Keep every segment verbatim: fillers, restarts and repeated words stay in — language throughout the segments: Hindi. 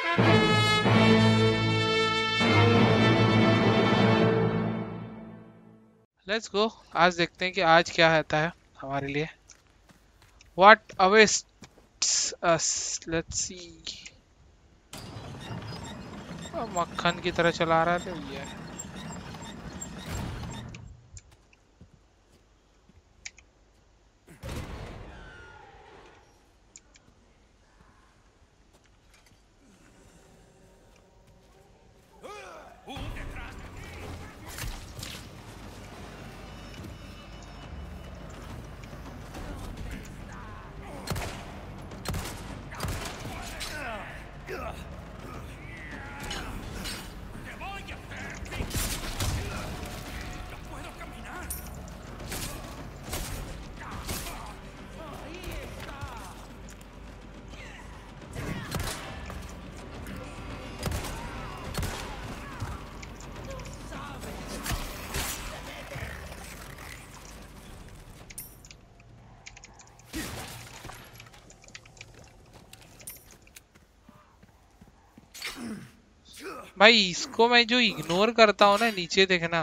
Let's go. आज देखते हैं कि आज क्या आता है हमारे लिए। What awaits us, let's see. मक्खन की तरह चला रहा था ये। भाई इसको मैं जो इग्नोर करता हूँ ना, नीचे देखना।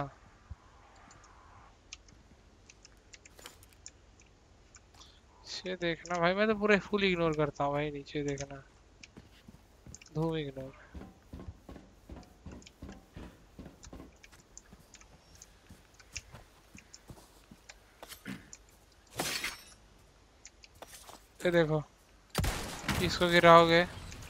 नीचे देखना भाई, मैं तो पूरे फुल इग्नोर करता हूँ भाई। नीचे देखना, धूम इग्नोर। ये देखो, इसको गिराओगे।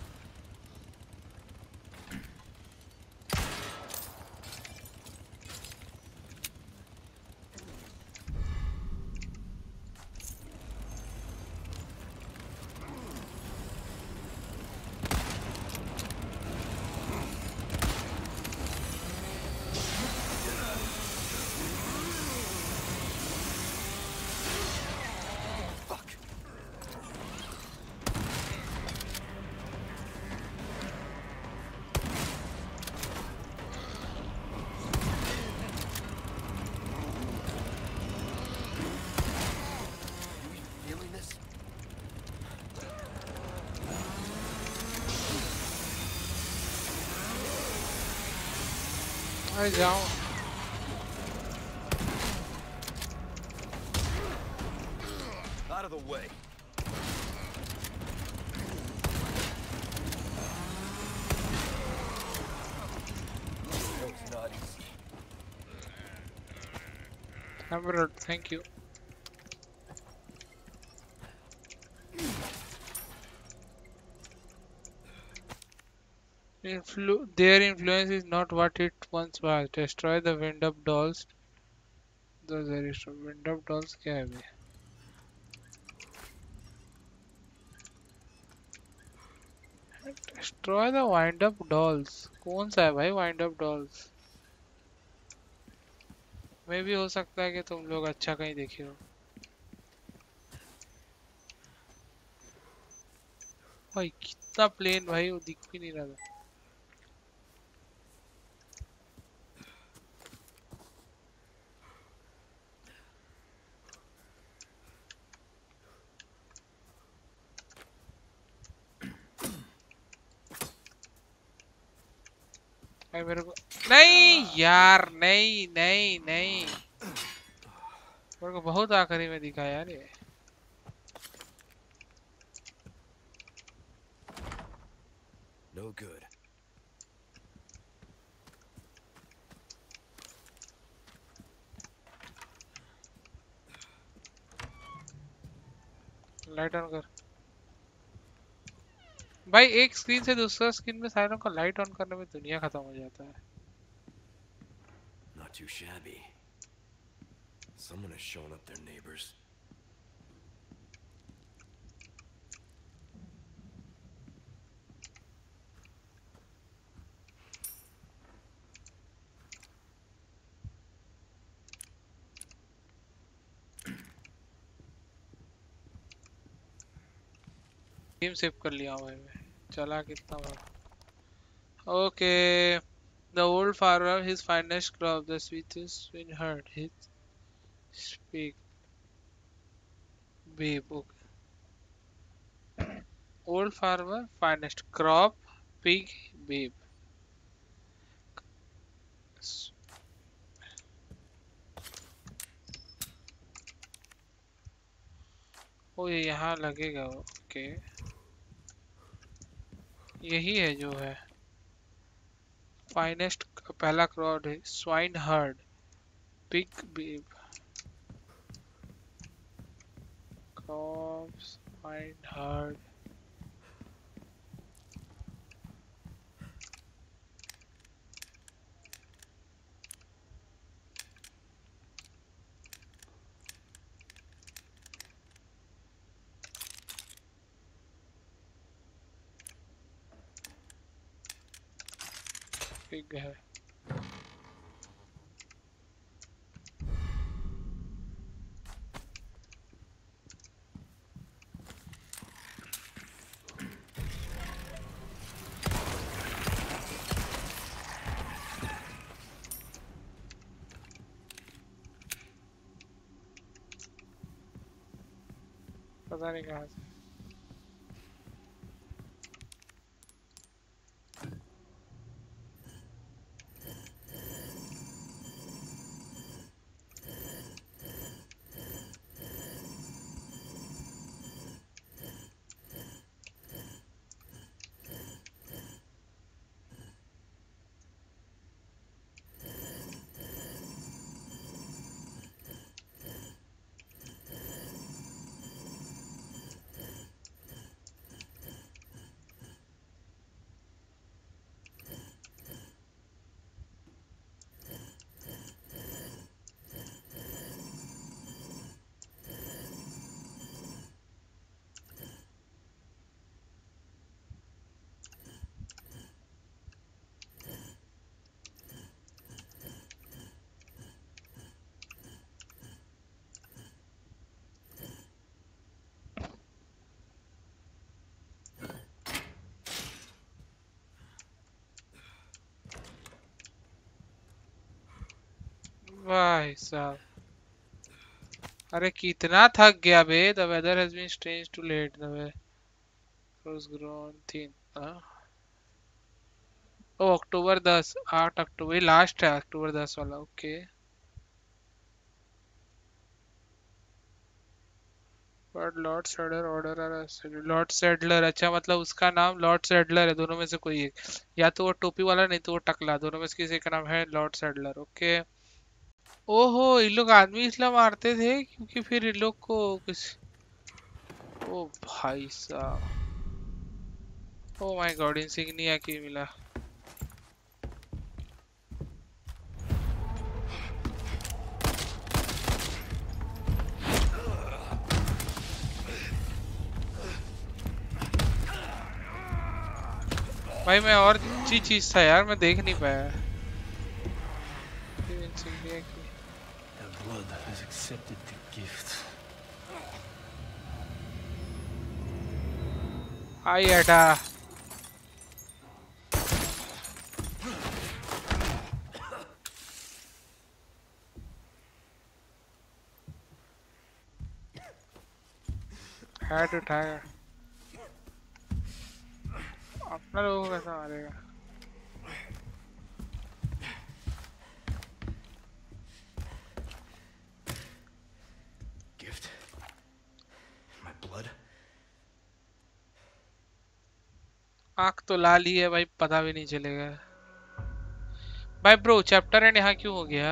अरे जाओ। Out of the way. It's not easy. Emerald, thank you. Influ their influence is not what it once was. Destroy the wind up dolls. The there is wind up dolls क्या है बे? Destroy the wind up dolls. कौन सा है भाई wind up dolls? मे भी हो सकता है कि तुम लोग अच्छा कहीं देखे हो। भाई कितना प्लेन भाई, वो दिख भी नहीं रहा था। भाई मेरे को नहीं यार, नहीं नहीं नहीं, मेरे को बहुत आखिरी में दिखा यार ये। No good. लाइट ऑन कर भाई। एक स्क्रीन से दूसरा स्क्रीन में सारों का लाइट ऑन करने में दुनिया खत्म हो जाता है। Not too shabby. Someone has shown up their neighbors. Game save कर लिया भाई मैं। चला कितना बार। Okay. The old farmer, his finest crop, the sweetest been heard. His speak, babe. Okay. Old farmer, finest crop. Pig babe. ओ ये यहाँ लगेगा। ओके यही है जो है फाइनेस्ट पहला क्राउड है। Swine herd pig babe crops swine herd. Pig है। पता नहीं कहाँ से। भाई साहब अरे कितना थक गया बे। The weather has been strange to let the way was grown thin। हाँ? ओ अक्टूबर दस आठ अक्टूबर लास्ट है अक्टूबर दस वाला। Okay but lord Sadler order or lord Sadler. अच्छा मतलब उसका नाम लॉर्ड सेडलर है। दोनों में से कोई एक या तो वो टोपी वाला नहीं तो वो टकला। दोनों में से किसी का नाम है लॉर्ड सेडलर। ओके ओहो ये लोग आदमी इसलिए मारते थे क्योंकि फिर इन लोग को कुछ। ओ भाई साहब ओ माय गॉड इंसिग्निया की मिला। भाई मैं और अच्छी चीज था यार मैं देख नहीं पाया। फिर इंसिग्निया की Their blood has accepted the gift. आई अटा। हैट उठाएगा अपना लोगों को कैसा मारेगा। Gift? My blood? आंख तो लाल ही है भाई पता भी नहीं चलेगा। भाई ब्रो चैप्टर एंड यहाँ क्यों हो गया।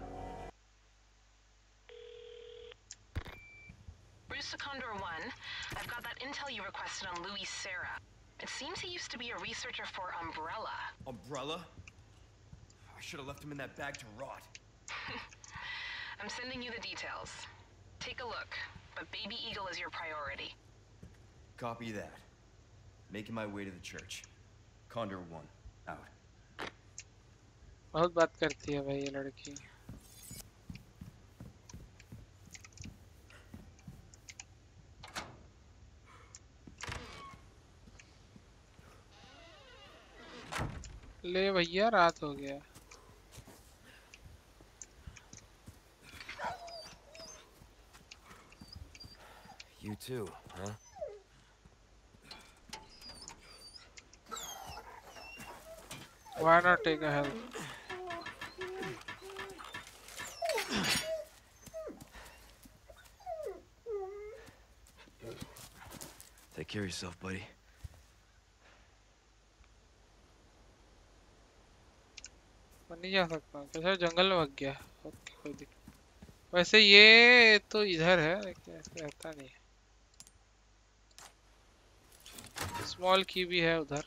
Bruce Condor one, I've got that intel you requested on Louis Serra. It seems he used to be a researcher for Umbrella. Umbrella? I should have left him in that bag to rot. I'm sending you the details. Take a look, but Baby Eagle is your priority. Copy that. Making my way to the church. Condor one, out. बहुत बात करती है भाई ये लड़की। ले भैया रात हो गया। You too, huh? Why not take a help? Take care of yourself, buddy. मैं नहीं जा सकता हूँ कैसे जंगल में भाग गया ओके कोई दिक्कत वैसे ये तो इधर है लेकिन ऐसे रहता नहीं है स्मॉल की भी है उधर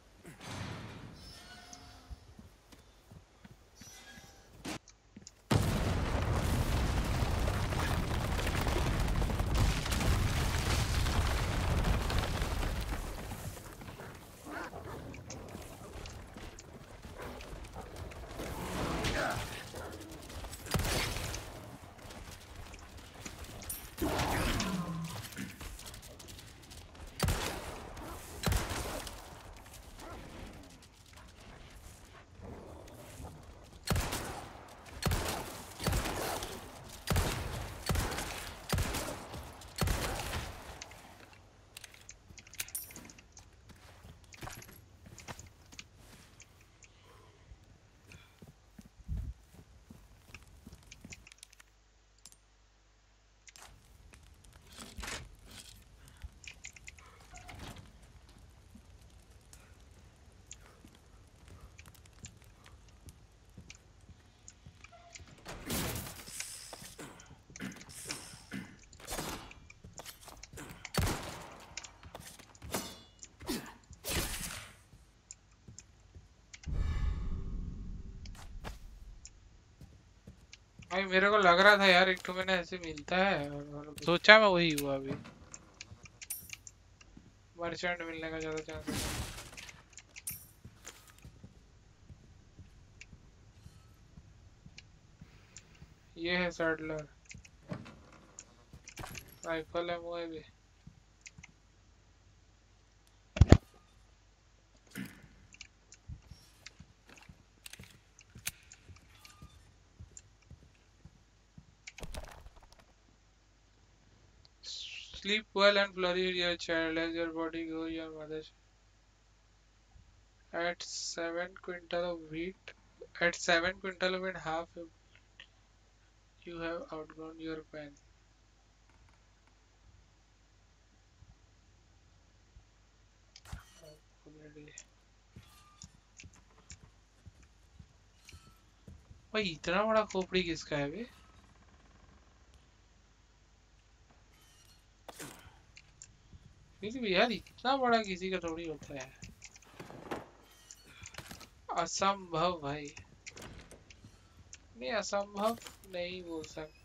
भाई मेरे को लग रहा था यार एक तो मैंने ऐसे मिलता है और सोचा मैं वही हुआ अभी मर्चेंट मिलने का ज्यादा चांस है ये है सैडलर राइफल है वो है भी Sleep well and flourish your child as your body grows your mother's. At seven quintal of wheat, at seven quintal of wheat, half you have outgrown your pen. भाई इतना बड़ा खोपड़ी किसका है बे? फिर भी यार इतना बड़ा किसी का थोड़ी होता है असंभव भाई नहीं असंभव नहीं बोल सकता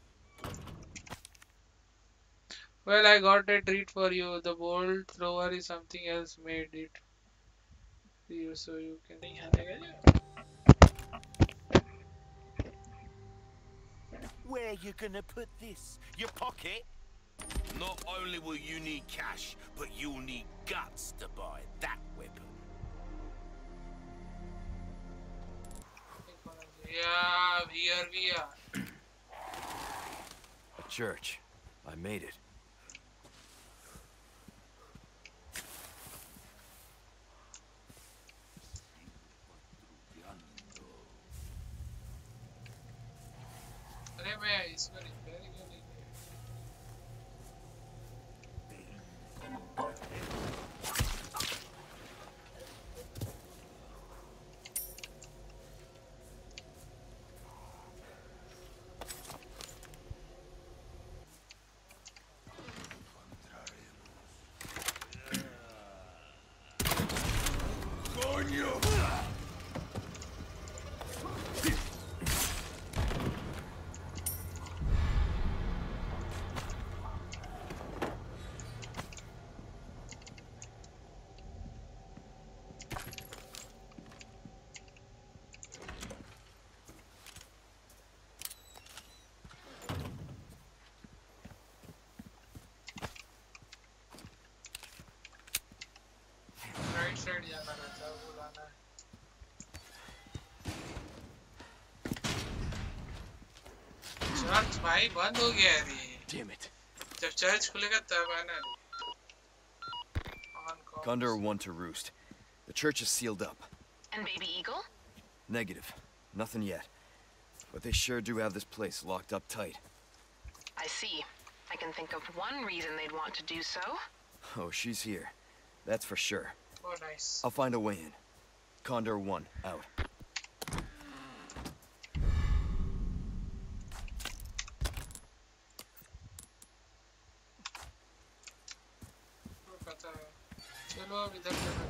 Well, I got a treat for you. The bolt thrower is something else made it for you, so you can. नहीं आने Where you gonna put this? Your pocket? Not only will you need cash, but you'll need guts to buy that weapon. Yeah, here we are. A church. I made it. अरे मैं इसको रिपेयर क्यों नहीं राइट साइड जाना रहता है वो लाना है चर्च भाई बंद हो गया है ये Damn it. जब चर्च खुलेगा तब आना Condor one to roost. The church is sealed up. And Baby Eagle? Negative. Nothing yet. But they sure do have this place locked up tight. I see. I can think of one reason they'd want to do so. Oh, she's here. That's for sure. Oh, nice. I'll find a way in. Condor one, out. पता है चलो अब इधर चलो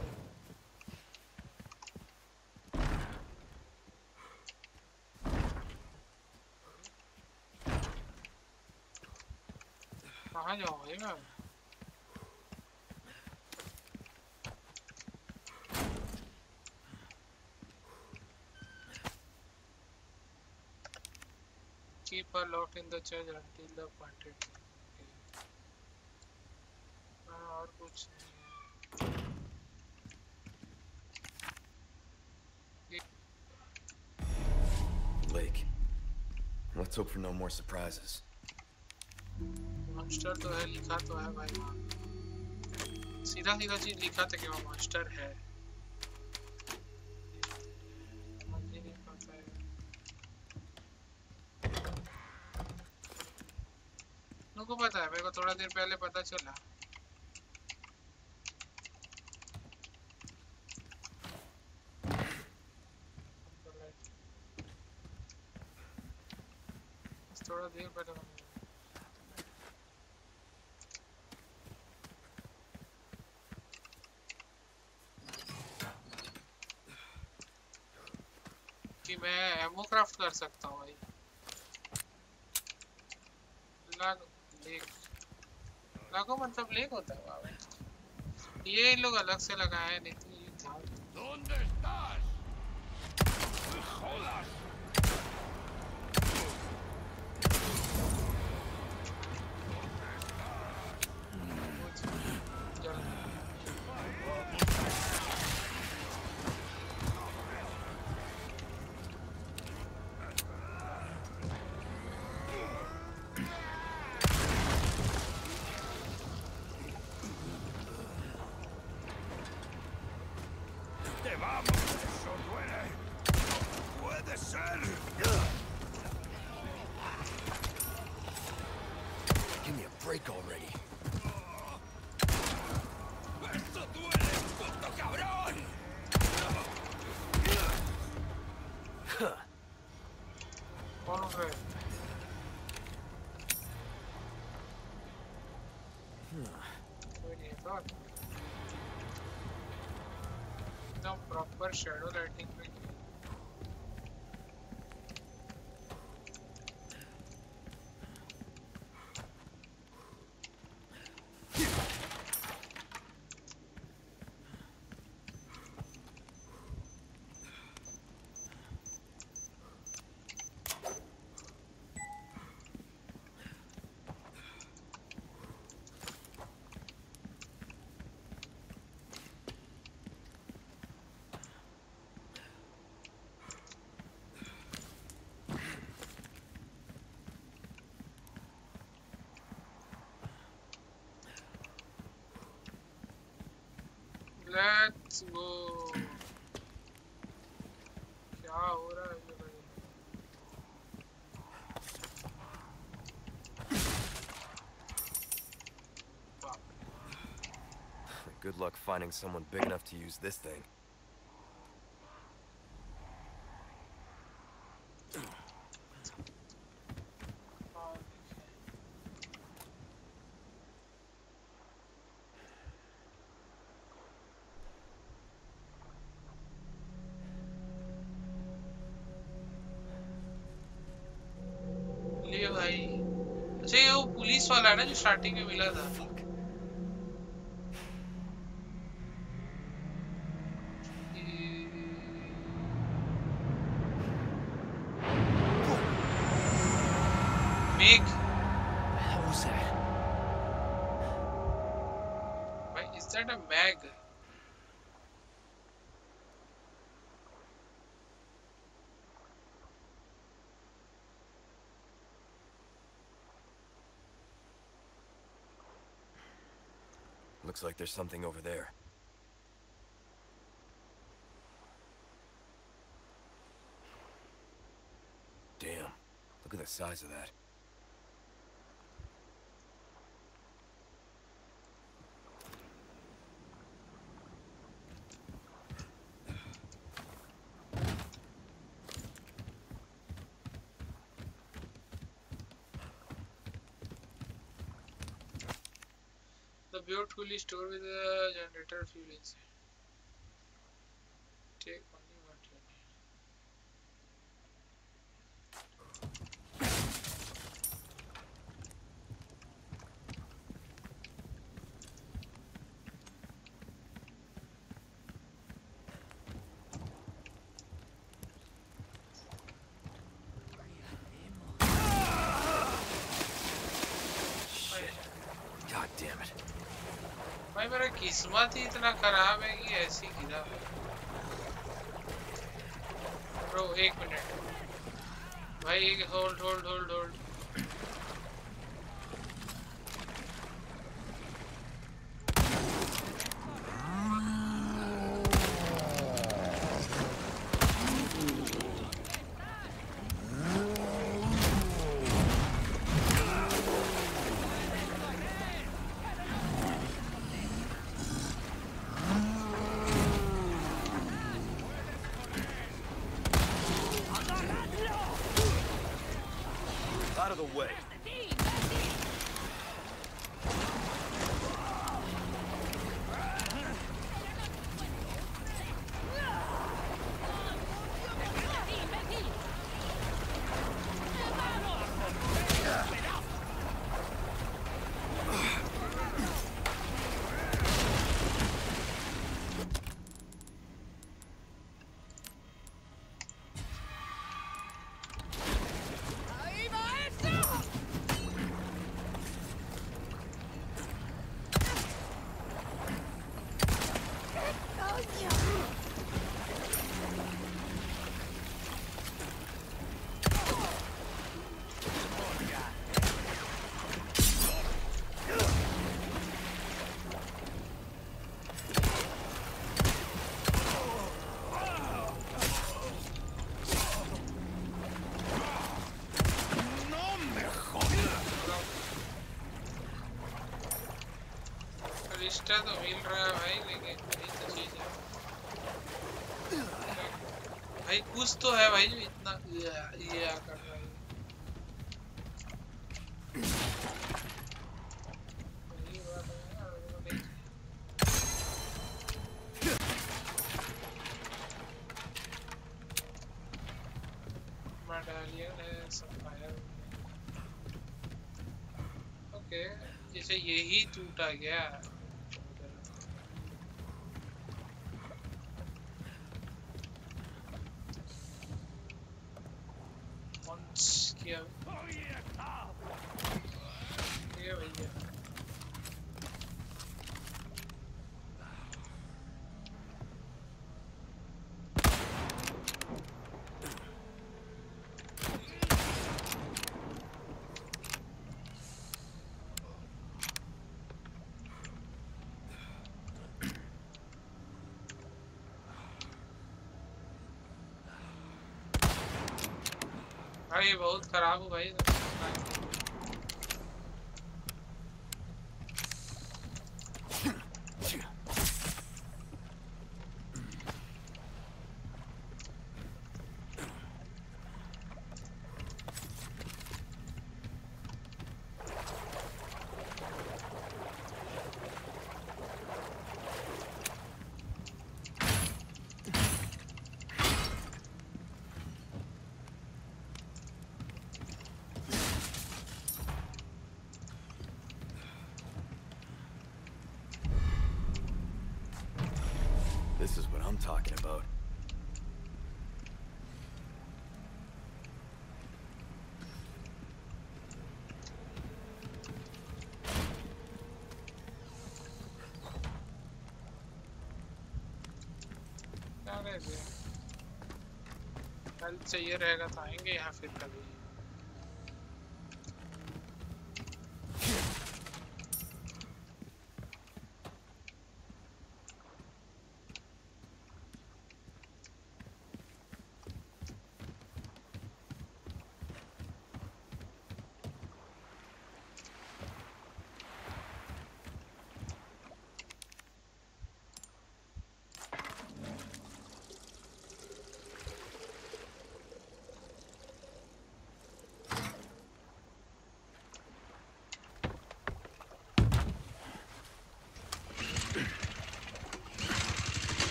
कहाँ जाऊँगा मैं keep her locked in the church until the appointed time. हाँ और कुछ नहीं है Lake. Let's hope for no more surprises. Monster तो है लिखा तो है भाई वहाँ सीधा सीधा चीज लिखा था कि वो मॉन्स्टर है मुझे नहीं पता है उनको पता है मेरे को थोड़ा देर पहले पता चला थोड़ा देर पहले कि मैं एमो क्राफ्ट कर सकता हूँ भाई लाग लेक लागो मतलब लेक होता है वहाँ पे ये इन लोग अलग से लगाए हैं नहीं तो ये था ¿Dónde estás? ¡Jodas! ¡Te vamos! ¡Eso duele! ¡No puede ser! Give me a break already. ¡Esto duele, puto cabrón! कौन हो गए कोई नहीं था एकदम प्रॉपर शैडो लाइटिंग में Let's go. क्या हो रहा है ये भाई? Good luck finding someone big enough to use this thing. ले भाई अच्छा ये वो पुलिस वाला है ना जो स्टार्टिंग में मिला था Meg How was that? भाई is that a Meg Looks like there's something over there. Look at the size of that. The beautifully stored with a generator fuel inside. Take only what you need. God damn it. भाई मेरा किस्मत ही इतना खराब है कि ऐसी गिरा है। ब्रो एक मिनट भाई, एक hold hold hold hold. Out of the way. रिश्ता तो मिल रहा है भाई, लेकिन वही तो चीज है भाई, कुछ तो है भाई जो इतना ये ये कर रहा है। वही बात है ना, वो नहीं मेडालियन है, सफायर। ओके, जैसे यही टूटा गया। किया ये भैया भाई बहुत खराब हो भाई। This is what I'm talking about. कल चाहिए रहेगा तो आएंगे यहाँ फिर कभी।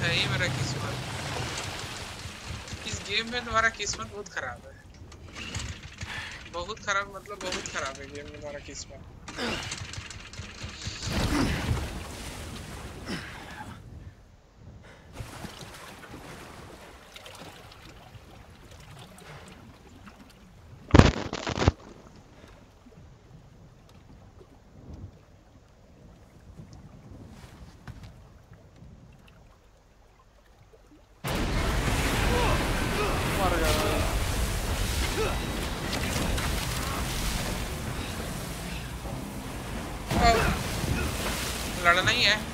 है ही मेरा किस्मत। इस गेम में तुम्हारा किस्मत बहुत खराब है, बहुत खराब मतलब बहुत खराब है गेम में तुम्हारा किस्मत। लड़ना ही है।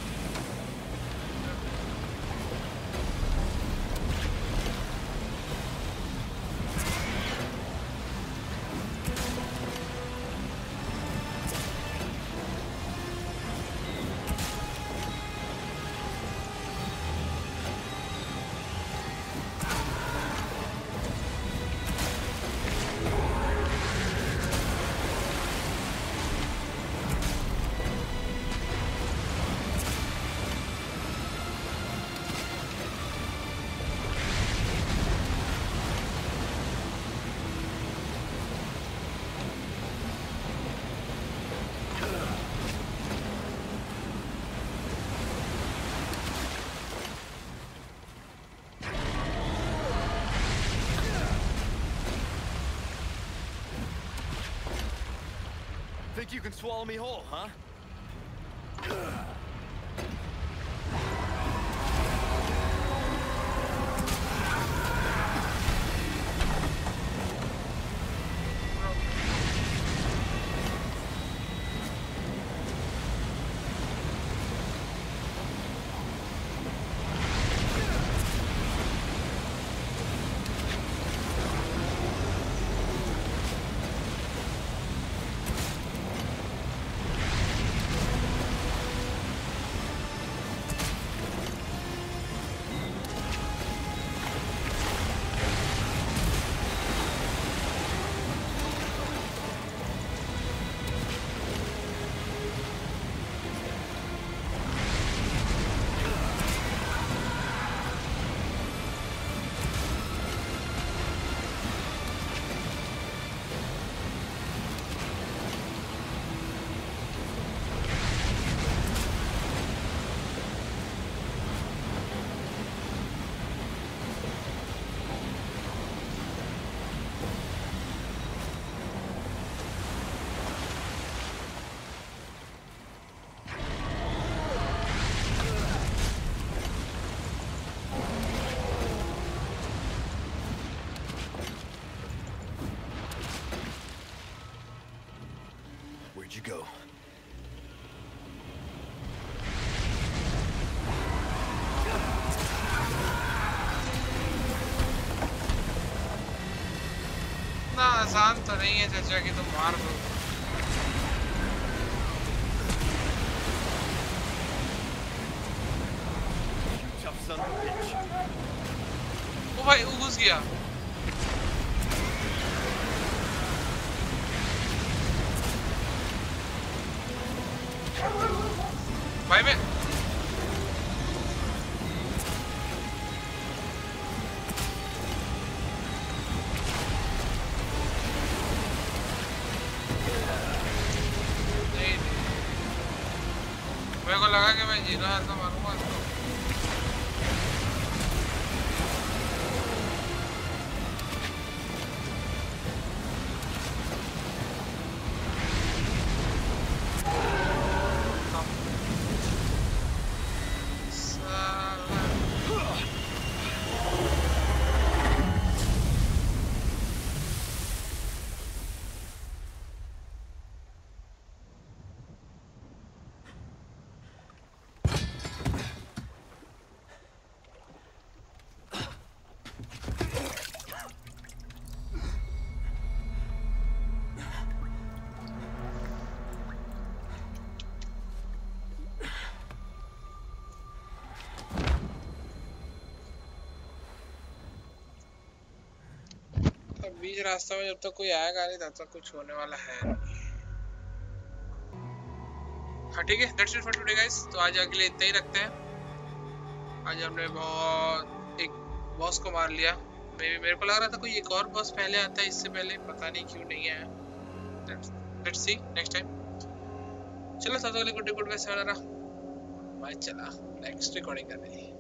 Think you can swallow me whole, huh? Where'd you go? ना आसान तो नहीं है चाचा कि तुम मार दो। You tough son of a bitch. ओ भाई वो घुस गया। भाई मैं नहीं, मेरे को लगा कि मैं जी रहा था, मारूंगा तो बीच रास्ते में जब तक कोई आएगा नहीं तब तक कुछ होने वाला है नहीं। हाँ ठीक है, that's it for today guys. तो आज अगले इतना ही रखते हैं। आज हमने बहुत एक बॉस को मार लिया। मे मेरे को लग रहा था कोई एक और बॉस पहले आता है इससे पहले, पता नहीं क्यों नहीं आया। Let's see next time. चलो सबसे पहले गुड गुड वैसे रहा, मैं चला नेक्स्ट रिकॉर्डिंग करने।